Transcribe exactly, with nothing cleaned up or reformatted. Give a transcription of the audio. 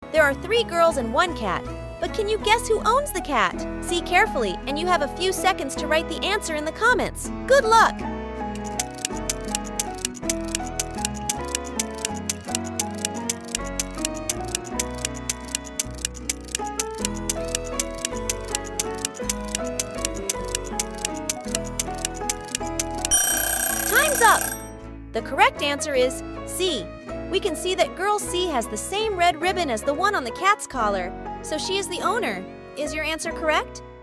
There are three girls and one cat, but can you guess who owns the cat? See carefully, and you have a few seconds to write the answer in the comments. Good luck! Time's up! The correct answer is C. We can see that girl C has the same red ribbon as the one on the cat's collar, so she is the owner. Is your answer correct?